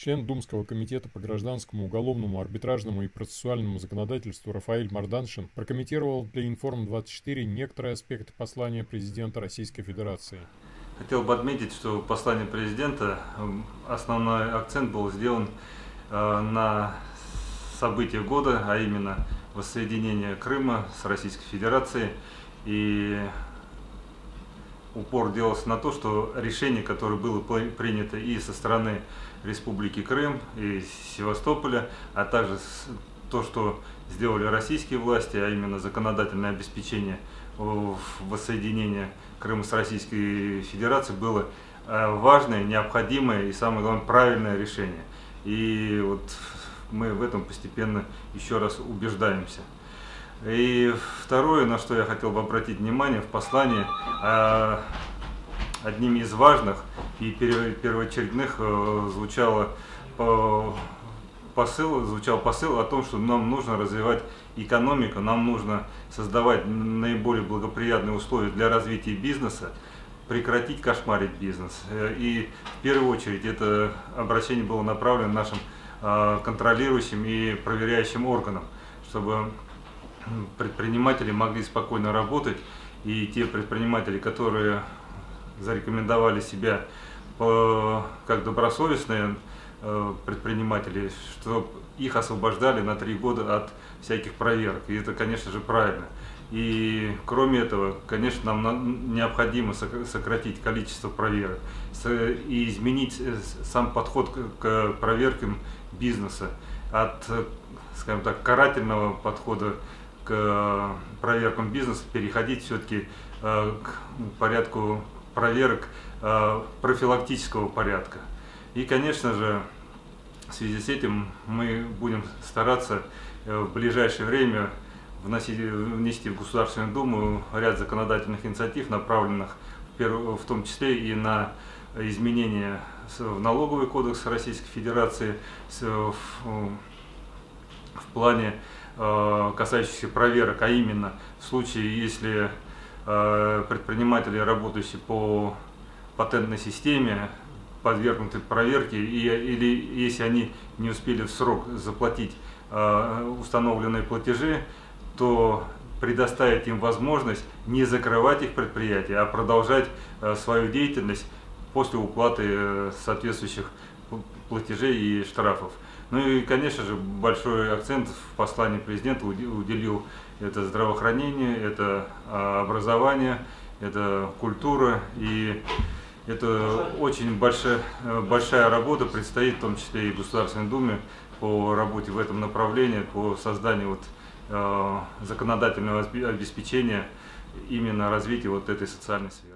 Член Думского комитета по гражданскому, уголовному, арбитражному и процессуальному законодательству Рафаэль Марданшин прокомментировал для Информ-24 некоторые аспекты послания президента Российской Федерации. Хотел бы отметить, что в послании президента основной акцент был сделан на события года, а именно воссоединение Крыма с Российской Федерацией. И упор делался на то, что решение, которое было принято и со стороны Республики Крым, и Севастополя, а также то, что сделали российские власти, а именно законодательное обеспечение воссоединения Крыма с Российской Федерацией, было важное, необходимое и, самое главное, правильное решение. И вот мы в этом постепенно еще раз убеждаемся. И второе, на что я хотел бы обратить внимание в послании, одним из важных и первоочередных звучал посыл о том, что нам нужно развивать экономику, нам нужно создавать наиболее благоприятные условия для развития бизнеса, прекратить кошмарить бизнес. И в первую очередь это обращение было направлено нашим контролирующим и проверяющим органам, чтобы предприниматели могли спокойно работать, и те предприниматели, которые зарекомендовали себя как добросовестные предприниматели, что их освобождали на 3 года от всяких проверок. И это, конечно же, правильно. И кроме этого, конечно, нам необходимо сократить количество проверок и изменить сам подход к проверкам бизнеса от, скажем так, карательного подхода к проверкам бизнеса, переходить все-таки к порядку проверок профилактического порядка. И, конечно же, в связи с этим мы будем стараться в ближайшее время внести в Государственную Думу ряд законодательных инициатив, направленных в том числе и на изменения в налоговый кодекс Российской Федерации в плане касающихся проверок, а именно в случае, если предприниматели, работающие по патентной системе, подвергнуты проверке, или если они не успели в срок заплатить установленные платежи, то предоставить им возможность не закрывать их предприятия, а продолжать свою деятельность после уплаты соответствующих платежей и штрафов. Ну и, конечно же, большой акцент в послании президента уделил это здравоохранение, это образование, это культура. И это очень большая работа предстоит, в том числе и Государственной Думе, по работе в этом направлении, по созданию законодательного обеспечения именно развития этой социальной сферы.